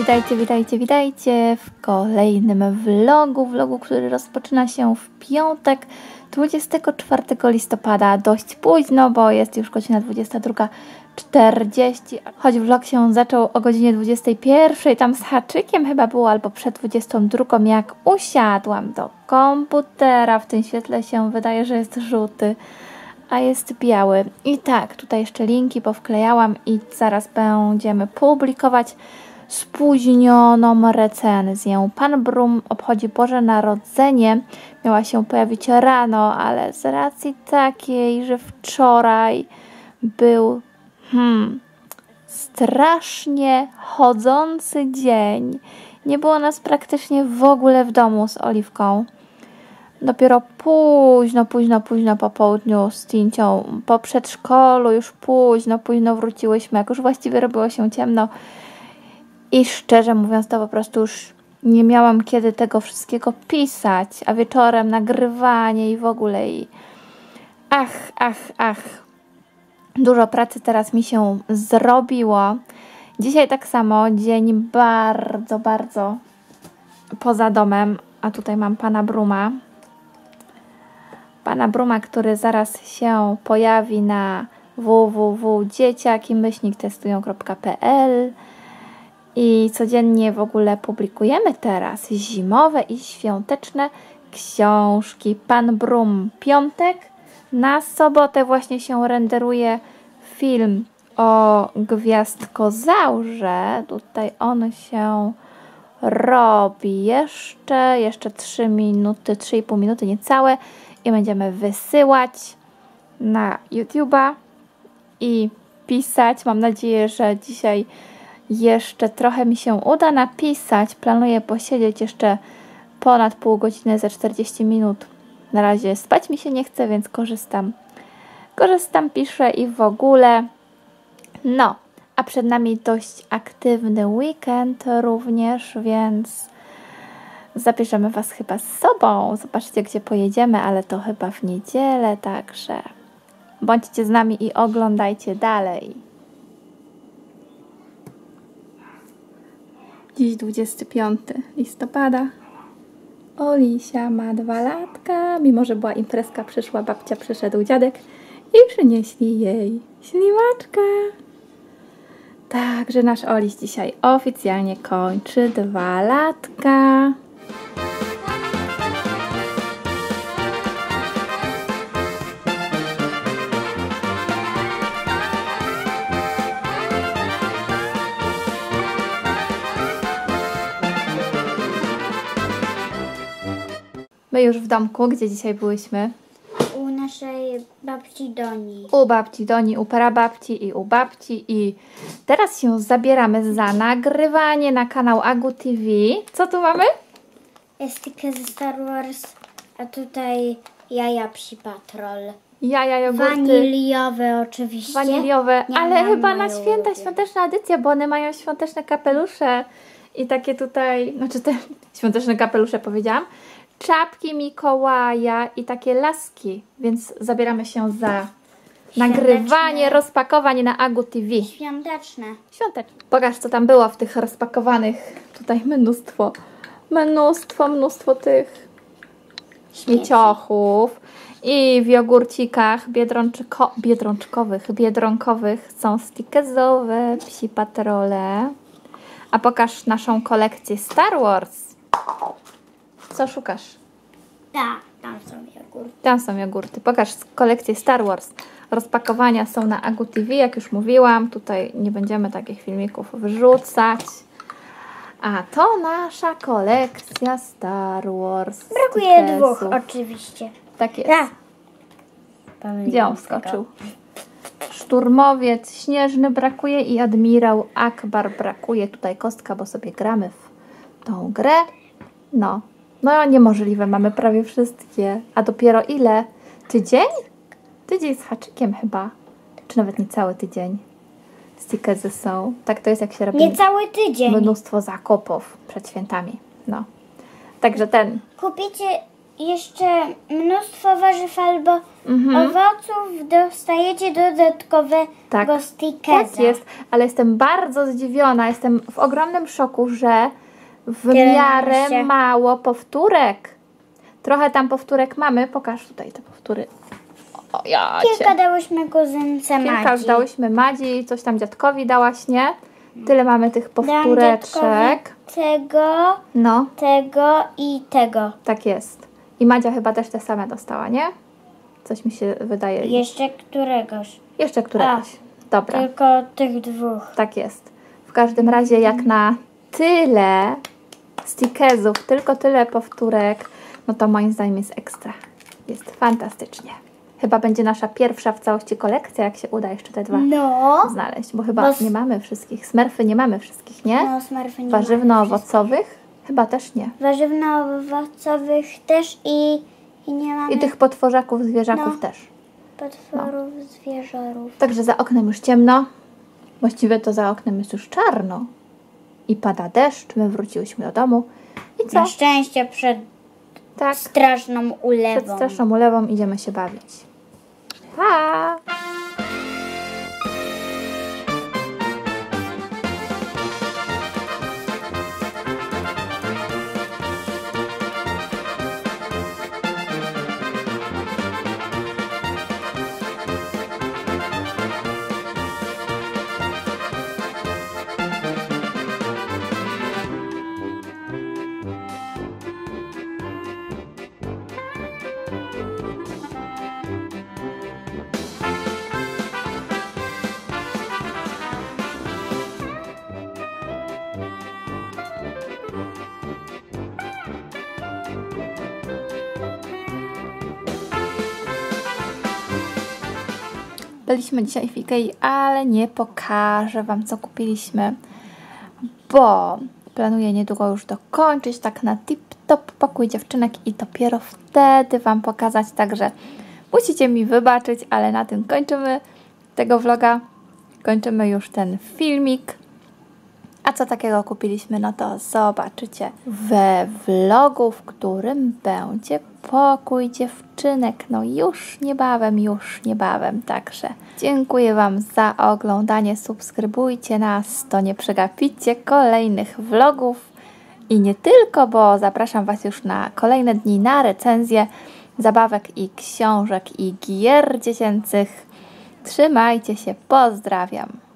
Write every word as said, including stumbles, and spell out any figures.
Witajcie, witajcie, witajcie w kolejnym vlogu, vlogu, który rozpoczyna się w piątek, dwudziestego czwartego listopada, dość późno, bo jest już godzina dwudziesta druga czterdzieści, choć vlog się zaczął o godzinie dwudziestej pierwszej, tam z haczykiem chyba było, albo przed dwudziestą drugą, jak usiadłam do komputera. W tym świetle się wydaje, że jest żółty, a jest biały. I tak, tutaj jeszcze linki powklejałam i zaraz będziemy publikować spóźnioną recenzję. Pan Brum obchodzi Boże Narodzenie. Miała się pojawić rano, ale z racji takiej, że wczoraj był hmm, strasznie chodzący dzień. Nie było nas praktycznie w ogóle w domu z Oliwką. Dopiero późno, późno, późno po południu z Tincią, po przedszkolu, już późno, późno wróciłyśmy, jak już właściwie robiło się ciemno. I szczerze mówiąc, to po prostu już nie miałam kiedy tego wszystkiego pisać, a wieczorem nagrywanie i w ogóle i ach, ach, ach. Dużo pracy teraz mi się zrobiło. Dzisiaj tak samo, dzień bardzo, bardzo poza domem, a tutaj mam pana Bruma. Pana Bruma, który zaraz się pojawi na w w w kropka dzieciaki myślnik testują kropka p l i codziennie w ogóle publikujemy teraz zimowe i świąteczne książki. Pan Brum piątek, na sobotę właśnie się renderuje film o gwiazdkozaurze. Tutaj on się robi jeszcze, jeszcze trzy minuty, trzy i pół minuty niecałe i będziemy wysyłać na YouTube'a i pisać. Mam nadzieję, że dzisiaj jeszcze trochę mi się uda napisać. Planuję posiedzieć jeszcze ponad pół godziny za czterdzieści minut. Na razie spać mi się nie chce, więc korzystam. Korzystam, piszę i w ogóle. No, a przed nami dość aktywny weekend również, więc zabierzemy Was chyba z sobą. Zobaczcie, gdzie pojedziemy, ale to chyba w niedzielę, także bądźcie z nami i oglądajcie dalej. Dziś dwudziestego piątego listopada. Olisia ma dwa latka. Mimo że była imprezka, przyszła babcia, przyszedł dziadek i przynieśli jej ślimaczkę. Także nasz Oliś dzisiaj oficjalnie kończy dwa latka. My już w domku, gdzie dzisiaj byłyśmy? U naszej babci Doni. U babci Doni, u prababci i u babci. I teraz się zabieramy za nagrywanie na kanał Agu T V. Co tu mamy? Jest tylko ze Star Wars, a tutaj jaja Psi Patrol. Jaja, jogurty. Waniliowe oczywiście. Waniliowe, Nie, ale mam chyba na moją święta ulubione. świąteczna edycja, bo one mają świąteczne kapelusze i takie tutaj, znaczy te świąteczne kapelusze powiedziałam, czapki Mikołaja i takie laski, więc zabieramy się za nagrywanie, rozpakowanie na Agu T V. Świąteczne. Świąteczne. Pokaż, co tam było w tych rozpakowanych, tutaj mnóstwo, mnóstwo, mnóstwo tych śmieciochów. I w jogurcikach biedronczyko, biedronczkowych, biedronkowych są stickersowe Psi Patrole. A pokaż naszą kolekcję Star Wars. Co szukasz? Tak, tam są jogurty. Tam są jogurty. Pokaż kolekcję Star Wars. Rozpakowania są na Agu T V, jak już mówiłam. Tutaj nie będziemy takich filmików wrzucać. A to nasza kolekcja Star Wars. Brakuje stickersów. dwóch oczywiście. Tak jest. Ja. Gdzie on wskoczył? Szturmowiec śnieżny brakuje i admirał Akbar brakuje. Tutaj kostka, bo sobie gramy w tą grę. No, no niemożliwe, mamy prawie wszystkie. A dopiero ile? Tydzień? Tydzień z haczykiem chyba. Czy nawet nie cały tydzień. Stickersy są. Tak to jest, jak się robi Nie cały tydzień. mnóstwo zakupów przed świętami. No. Także ten. Kupicie jeszcze mnóstwo warzyw albo Mhm. owoców, dostajecie dodatkowego Tak. stickerza. Tak jest, ale jestem bardzo zdziwiona, jestem w ogromnym szoku, że w Tyle miarę się- mało powtórek. Trochę tam powtórek mamy, pokaż tutaj te powtóry. O, ja Kilka dałyśmy kuzynce Kilka już Madzi. dałyśmy Madzi, coś tam dziadkowi dałaś, nie? Tyle mamy tych Dałam powtóreczek. dziadkowi tego, No, tego i tego. tak jest. I Madzia chyba też te same dostała, nie? Coś mi się wydaje. Jeszcze któregoś. Jeszcze któregoś. Dobra, Tylko tych dwóch. tak jest. W każdym razie jak na tyle stickersów, tylko tyle powtórek, no to moim zdaniem jest ekstra. Jest fantastycznie. Chyba będzie nasza pierwsza w całości kolekcja, jak się uda jeszcze te dwa No. znaleźć, bo chyba Bo s- nie mamy wszystkich. Smurfy nie mamy wszystkich, nie? No, smerfy nie mamy. Warzywno-owocowych? Chyba też nie. Warzywno-owocowych też i, i nie mamy I tych potworzaków, zwierzaków No. też. potworów, zwierzorów. Także za oknem już ciemno. Właściwie to za oknem jest już czarno. I pada deszcz. My wróciłyśmy do domu. I co? Na szczęście przed Tak, straszną ulewą. przed straszną ulewą idziemy się bawić. Pa! Byliśmy dzisiaj w Ikei, ale nie pokażę Wam, co kupiliśmy, bo planuję niedługo już dokończyć tak na tip-top pokój dziewczynek i dopiero wtedy Wam pokazać, także musicie mi wybaczyć, ale na tym kończymy tego vloga, kończymy już ten filmik. A co takiego kupiliśmy, no to zobaczycie we vlogu, w którym będzie pokój dziewczynek. No już niebawem, już niebawem. Także dziękuję Wam za oglądanie. Subskrybujcie nas, to nie przegapicie kolejnych vlogów. I nie tylko, bo zapraszam Was już na kolejne dni na recenzję zabawek i książek i gier dziecięcych. Trzymajcie się, pozdrawiam.